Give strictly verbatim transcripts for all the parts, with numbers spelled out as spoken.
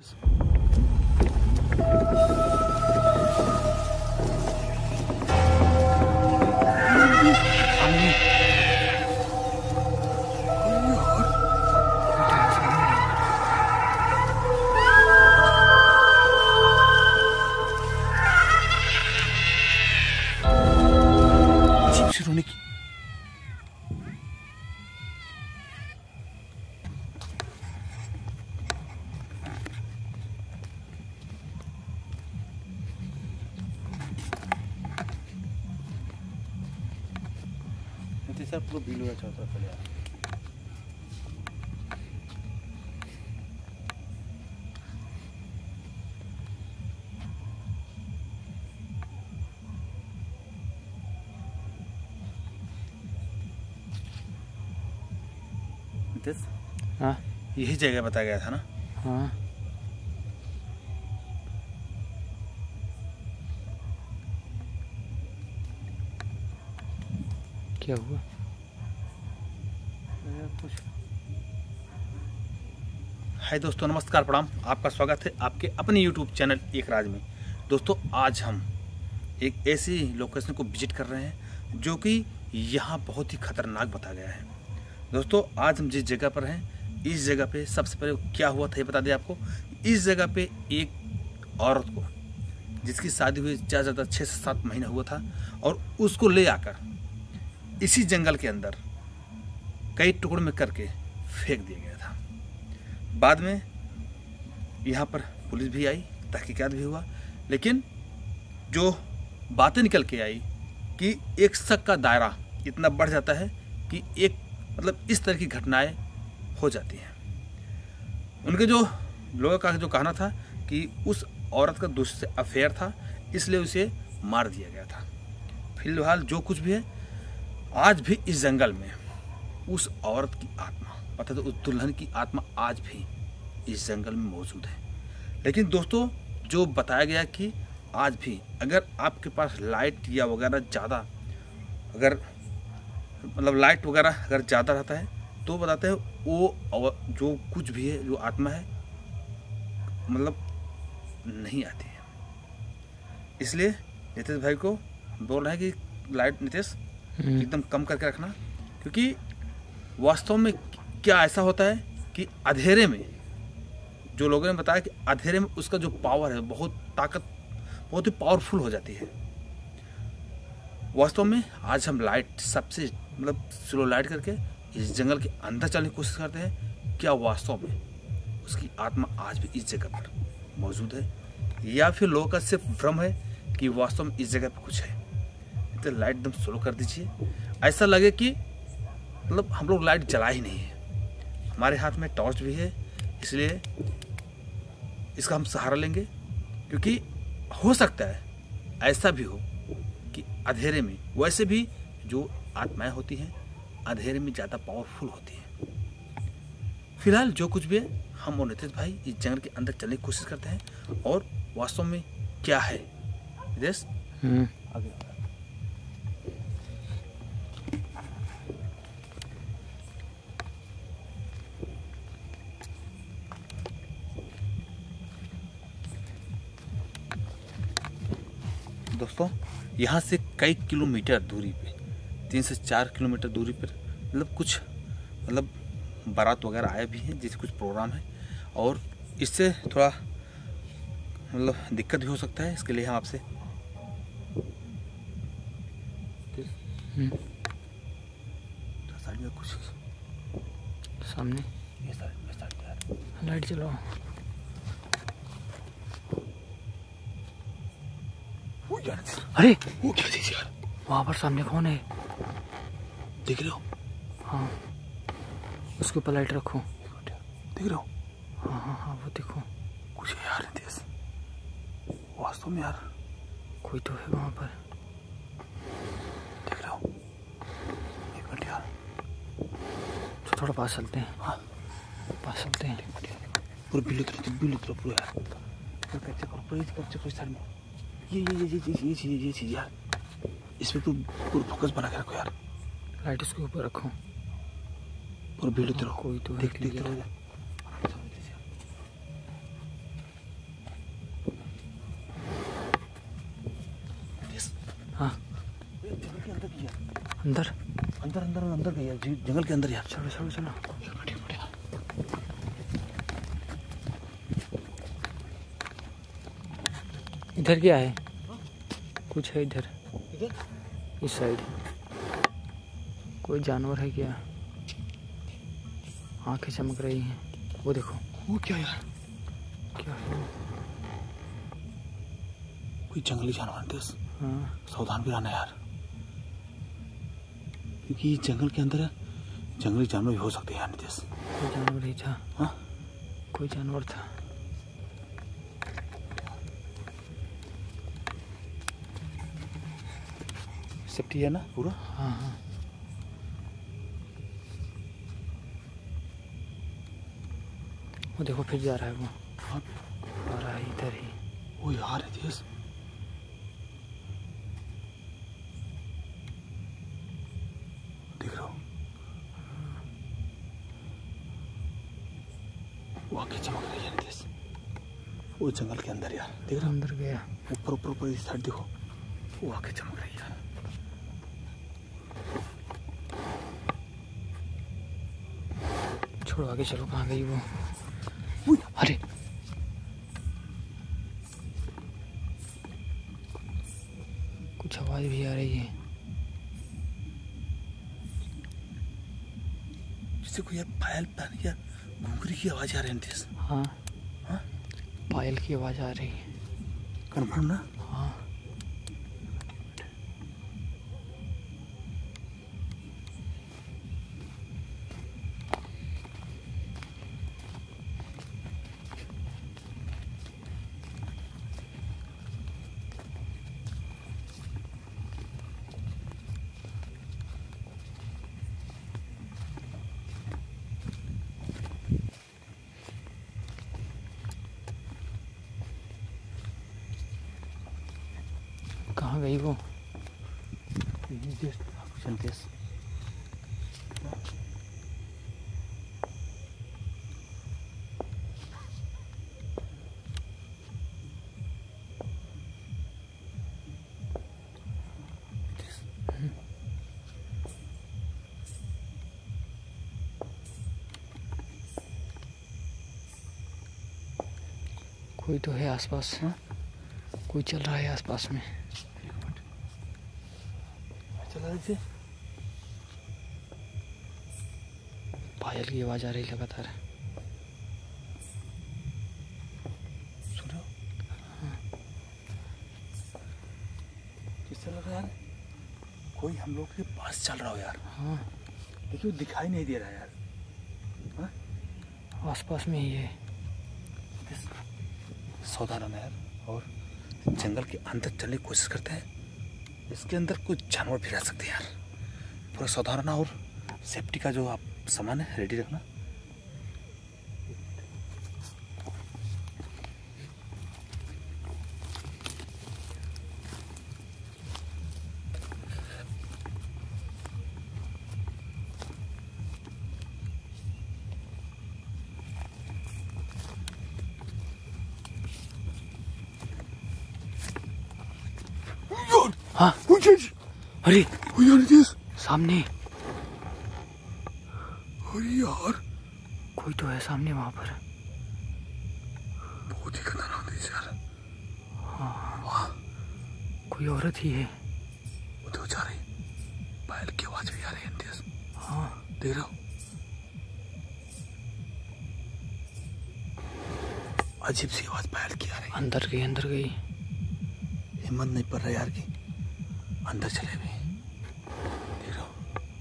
रोने की सर पूरा बिल हुआ चौथा पहले यार। हाँ यही जगह बताया गया था ना। हाँ क्या हुआ? कुछ हाय दोस्तों, नमस्कार, प्रणाम। आपका स्वागत है आपके अपने यूट्यूब चैनल एक राज में। दोस्तों आज हम एक ऐसी लोकेशन को विजिट कर रहे हैं जो कि यहाँ बहुत ही खतरनाक बताया गया है। दोस्तों आज हम जिस जगह पर हैं, इस जगह पे सबसे पहले क्या हुआ था ये बता दें आपको। इस जगह पे एक औरत को, जिसकी शादी हुई ज़्यादा ज़्यादा छः से सात महीना हुआ था, और उसको ले आकर इसी जंगल के अंदर कई टुकड़ों में करके फेंक दिया गया था। बाद में यहाँ पर पुलिस भी आई, तहकीकात भी हुआ, लेकिन जो बातें निकल के आई कि एक शक का दायरा इतना बढ़ जाता है कि एक मतलब इस तरह की घटनाएं हो जाती हैं। उनके जो लोगों का जो कहना था कि उस औरत का दूसरे से अफेयर था, इसलिए उसे मार दिया गया था। फिलहाल जो कुछ भी है, आज भी इस जंगल में उस औरत की आत्मा, पता तो उस दुल्हन की आत्मा आज भी इस जंगल में मौजूद है। लेकिन दोस्तों जो बताया गया कि आज भी अगर आपके पास लाइट या वगैरह ज़्यादा, अगर मतलब लाइट वगैरह अगर ज़्यादा रहता है तो बताते हैं वो जो कुछ भी है, जो आत्मा है, मतलब नहीं आती है। इसलिए नितेश भाई को बोल रहे हैं कि लाइट नितेश एकदम कम करके रखना, क्योंकि वास्तव में क्या ऐसा होता है कि अंधेरे में, जो लोगों ने बताया कि अंधेरे में उसका जो पावर है, बहुत ताकत, बहुत ही पावरफुल हो जाती है। वास्तव में आज हम लाइट सबसे मतलब स्लो लाइट करके इस जंगल के अंदर चलने की कोशिश करते हैं। क्या वास्तव में उसकी आत्मा आज भी इस जगह पर मौजूद है, या फिर लोगों का सिर्फ भ्रम है कि वास्तव में इस जगह पर कुछ है। तो लाइट एकदम स्लो कर दीजिए, ऐसा लगे कि मतलब हम लोग लाइट जला ही नहीं है। हमारे हाथ में टॉर्च भी है, इसलिए इसका हम सहारा लेंगे, क्योंकि हो सकता है ऐसा भी हो कि अंधेरे में, वैसे भी जो आत्माएं होती हैं अंधेरे में ज़्यादा पावरफुल होती हैं। फिलहाल जो कुछ भी है, हम और नितेश भाई इस जंगल के अंदर चलने की कोशिश करते हैं और वास्तव में क्या है। नितेश आगे दोस्तों, यहाँ से कई किलोमीटर दूरी पे, तीन से चार किलोमीटर दूरी पर मतलब कुछ मतलब बारात वगैरह आए भी हैं, जैसे कुछ प्रोग्राम है, और इससे थोड़ा मतलब दिक्कत भी हो सकता है। इसके लिए हम आपसे साइड में कुछ सामने ये साइड में साइड यार लाइट चलाओ। अरे वो क्या चीज यार, वहाँ पर सामने कौन है देख रहे हो? हाँ उसके ऊपर लाइट रखो, देख रहे हो? हाँ हाँ हाँ वो देखो, कुछ है यार नितेश, वास्तव में यार कोई तो है वहाँ पर, देख रहे हो? एक मिनट यार, तो थोड़ा पास चलते हैं। हाँ पास चलते हैं, पूरा बिल्ली उतरो, बिल्ली उतरो पूरा यार, पूरा कैप्चर करो, पूरा कैप्चर करो साइड में। ये ये ये ये ये चीज ये चीज यार, इस पे तो पूरा फोकस बना के रखो यार, लाइट इसके ऊपर रखो, पूरा भीड़ उतरो, कोई तो देख देख रहो। अंदर अंदर अंदर अंदर गई यार, जंगल के अंदर यार। चलो चलो चलो। इधर क्या है? कुछ है इधर, इधर इस साइड कोई जानवर है क्या? आंखें चमक रही हैं, वो देखो। वो क्या यार? क्या है? कोई जंगली जानवर है। हाँ सावधान भी रहना यार, क्योंकि जंगल के अंदर जंगली जानवर भी हो सकते हैं यार नितेश। कोई जानवर ही था। हाँ कोई जानवर था। सेफ्टी है ना पूरा? हाँ हाँ। वो देखो फिर जा रहा है वो। हाँ आ रहा है इधर ही। वो यार नितेश, देख रहा हो? वो आगे चमक रही है नितेश, वो जंगल के अंदर यार। देख रहा? अंदर गया। ऊपर ऊपर ऊपर इस साइड देखो, वो आगे चमक रही है यार। छोड़ो आगे चलो, कहाँ गई वो? उई, अरे कुछ आवाज भी आ रही है। जैसे कोई यार पायल पानी या घुंघरी की आवाज आ रही है नितेश। हाँ हाँ पायल की आवाज आ रही है। कन्फर्म ना? हाँ कहाँ गई वो? नितेश कोई तो है आसपास। हाँ? कोई चल रहा है आसपास में। चला इसे। पायल की आवाज आ रही लगातार। सुन रहे हो? किससे लग रहा है यार? कोई हम लोग के पास चल रहा हो यार। हाँ देखिए वो दिखाई नहीं दे रहा यार। हाँ? आसपास में ही है। सावधान रहना यार, और जंगल के अंदर चलने की कोशिश करते हैं। इसके अंदर कुछ जानवर भी रह सकते हैं यार। पूरा सावधान रहना, और सेफ्टी का जो आप सामान है रेडी रखना। हाँ अरे सामने। अरे यार कोई तो है सामने वहां पर। बहुत ही खतरनाक है यार। हाँ कोई औरत ही है। वो तो जा रही, पायल की आवाज भी आ रही है नितेश। हाँ देख रहे हो? अजीब सी आवाज पायल की आ रही है। अंदर गई अंदर गई। हिम्मत नहीं पड़ रहा यार कि अंदर चले भी। देख रहे हो?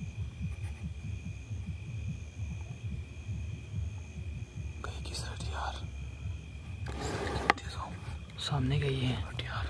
कहीं की साइड यार, सामने गई है यार।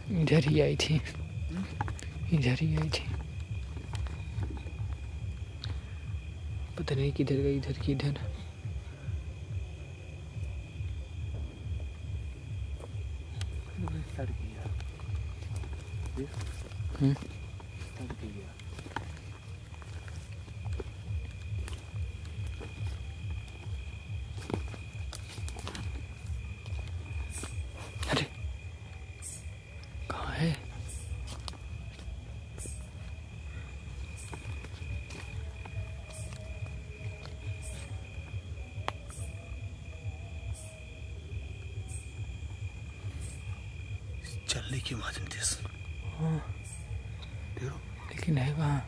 इधर ही आई थी, इधर ही आई थी, पता नहीं किधर गई, इधर की इधर। हम्म अरे कहाँ है? चलने की आवाज नहीं थी। हाँ लेकिन है कहाँ?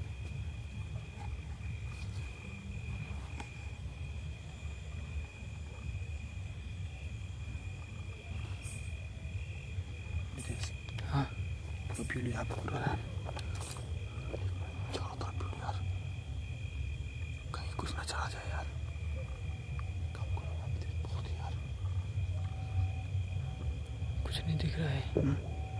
हाँ तो भीड़ यहाँ पे पूरा है, चारों तरफ भीड़ यार, कहीं कुछ ना चला जाए यार। बहुत यार कुछ नहीं दिख रहा है। हुँ?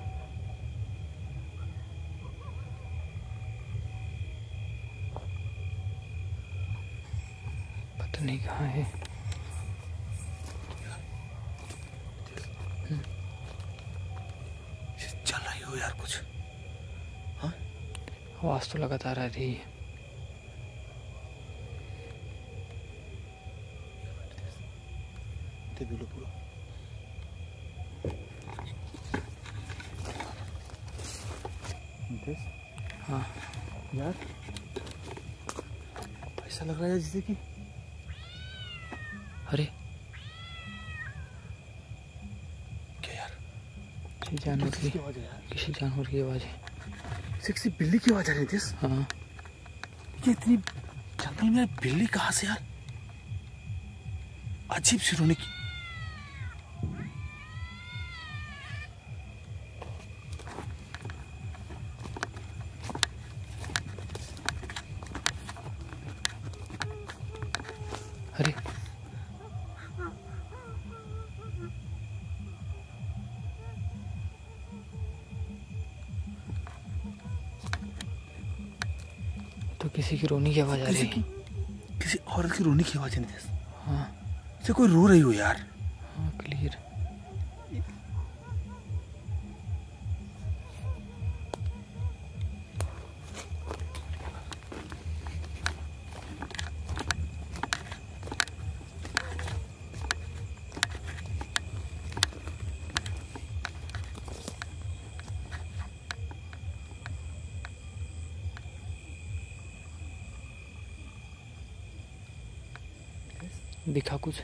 पता नहीं कहाँ है। चल रही हो यार कुछ? हाँ आवाज तो लगातार आ रही है। ते बिलो पूरा हाँ यार ऐसा लग रहा है जैसे कि अरे क्या यार, किसी जानवर की किसकी आवाज है यार? किसी जानवर की आवाज है। किसी बिल्ली की आवाज आ रही थी। हाँ ये इतनी जंगल में बिल्ली कहाँ से यार? अजीब सी रोने की। अरे तो किसी की रोने की आवाज आ रही किसी है। की किसी औरत की रोने की आवाज नहीं थी। हाँ जैसे कोई रो रही हो यार। हाँ क्लियर। दिखा कुछ?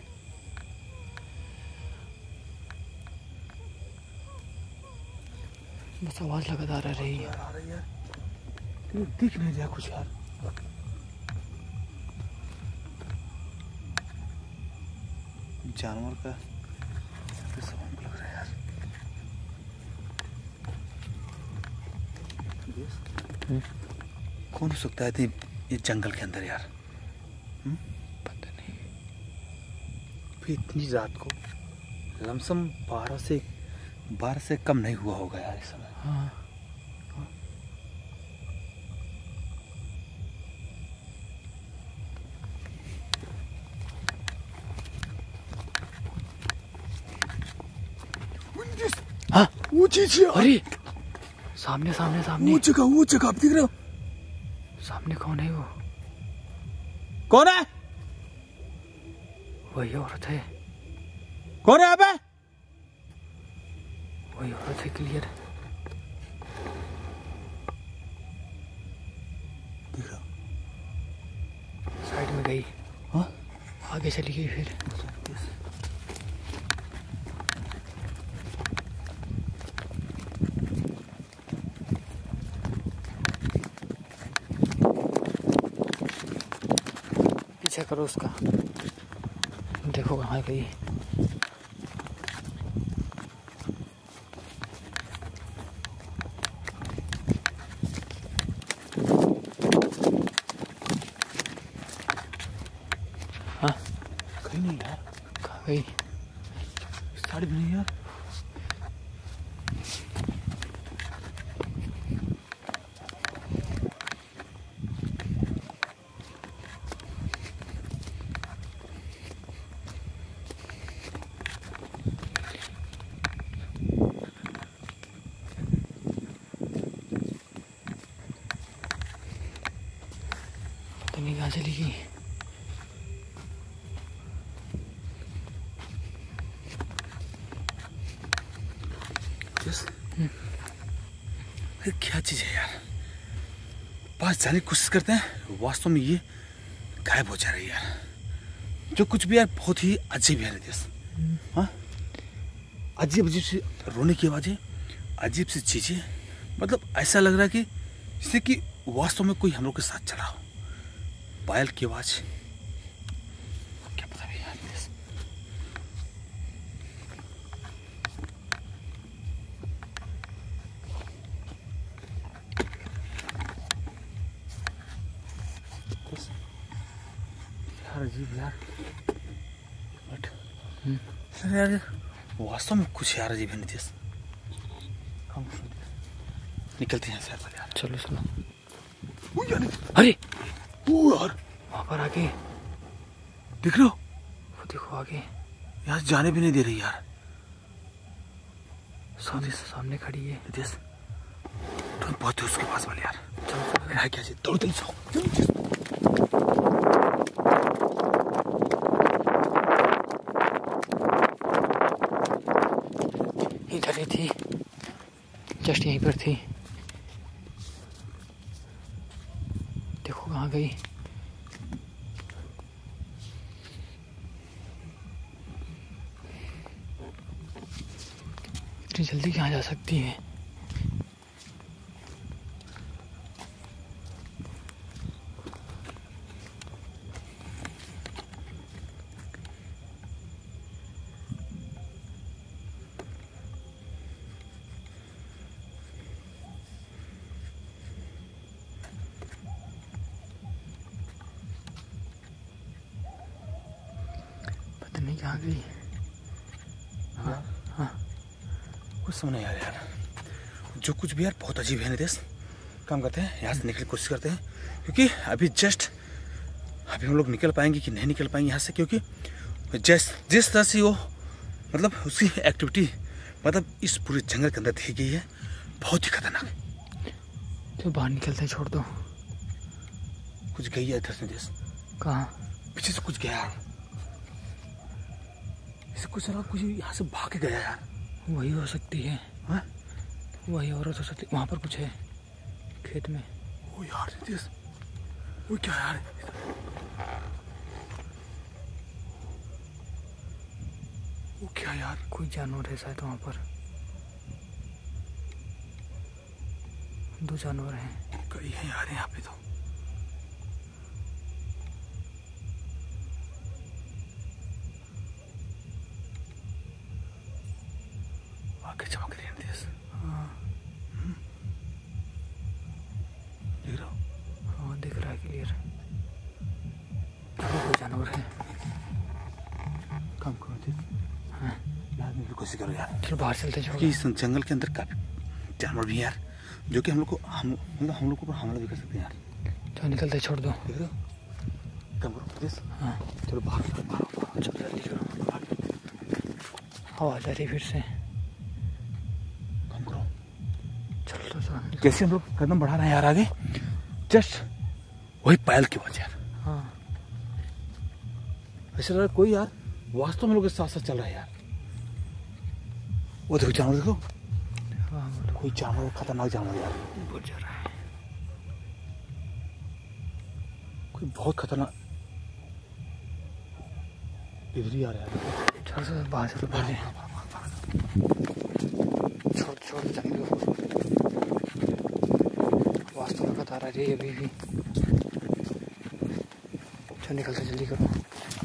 बस आवाज लगातार आ रही है। यार आ रही है, ये दिख नहीं रहा कुछ यार। जानवर का सब हमको लग रहा है यार। हम्म, कौन हो सकता है इतनी ये जंगल के अंदर यार? हुँ? पता नहीं। फिर इतनी रात को लमसम बारह से बारह से कम नहीं हुआ होगा यार इस समय। हाँ हाँ वो चीज यार, अरे सामने सामने सामने वो जगह वो जगह आप दिख रहे हो? सामने कौन है वो? कौन है? वही औरत है, कौन है यहाँ पे? वही औरत है क्लियर। दिख रहा? साइड में गई, हाँ आगे चली गई फिर। पीछा करो उसका, देखो कहाँ गई। हाँ कहीं नहीं यार, कहाँ गई? साड़ी भी नहीं यार। चली गई। क्या चीज है यार, पास जाने की कोशिश करते हैं, वास्तव में ये गायब हो जा रही है यार। जो कुछ भी यार बहुत ही अजीब है रितेश। हाँ, अजीब अजीब सी रोने की आवाजें, अजीब सी चीजें, मतलब ऐसा लग रहा है कि जैसे कि वास्तव में कोई हम लोग के साथ चला हो। पायल की आवाज, क्या पता भी यार रितेश। यार अजीब यार, बट यार वास्तव में कुछ यार अजीब है नितेश। निकलते हैं यार, यार चलो सुनो। वो यार, अरे वो यार वहाँ पर आगे दिख रहे हो? वो देखो आगे, यार जाने भी नहीं दे रही यार। सामने सामने खड़ी है। नितेश तुम पहुंचे उसके पास वाले यार। चलो है क्या चीज, दौड़ दौड़ जाओ। इधर ही थी, जस्ट यहीं पर थी। देखो कहाँ गई। इतनी जल्दी कहाँ जा सकती है? पता नहीं कहाँ गई। हाँ हाँ, कुछ समझ नहीं आ रहा यार। जो कुछ भी यार बहुत अजीब है नितेश। काम करते हैं, यहाँ से निकलने की कोशिश करते हैं, क्योंकि अभी जस्ट अभी हम लोग निकल पाएंगे कि नहीं निकल पाएंगे यहाँ से, क्योंकि जिस जिस तरह से वो मतलब उसकी एक्टिविटी मतलब इस पूरे जंगल के अंदर देखी गई है, बहुत ही खतरनाक। तो बाहर निकलते छोड़ दो। कुछ गई है इधर से नितेश, कहाँ? पीछे से कुछ गया यार, इसे कुछ लगा कुछ यहाँ से भाग के गया यार। वही हो सकती है। हाँ? वही औरत हो सकती है। वहाँ पर कुछ है खेत में। वो यार नितेश, वो क्या यार, वो क्या यार, कोई जानवर है शायद वहाँ पर। दो जानवर हैं। कई है यार यहाँ पे तो। आगे चमक रही है नितेश। हाँ देख रहा हो? हाँ दिख रहा है क्लियर। दो जानवर हैं। काम करो नितेश। हाँ यार मेरी कोशिश करो यार, चलो बाहर चलते क्योंकि इस जंगल के अंदर काफी जानवर भी हैं यार, जो कि हम लोग को हम मतलब हम लोग को ऊपर हमला भी कर सकते हैं यार। चलो निकलते छोड़ दो। देख रहे हो? काम करो नितेश। हाँ चलो बाहर बाहर बाहर। चलो जल्दी करो। आवाज आ रही फिर से। काम करो। चलो तो चलो। जैसे हम लोग कदम बढ़ा रहे हैं यार आगे, जस्ट वही पायल की आवाज यार। हाँ ऐसा लग रहा है कोई यार वास्तव में लोग के साथ साथ चल रहा है यार। वो देखो जानवर, देखो हाँ बोलो। कोई जानवर, खतरनाक जानवर यार, बोल जा रहा है। कोई बहुत खतरनाक इधर ही आ रहा है। चलो चलो बाहर चलो पहले। छोड़ छोड़ जंगल वास्तव में बता रहा है अभी भी। चलो निकलते जल्दी करो।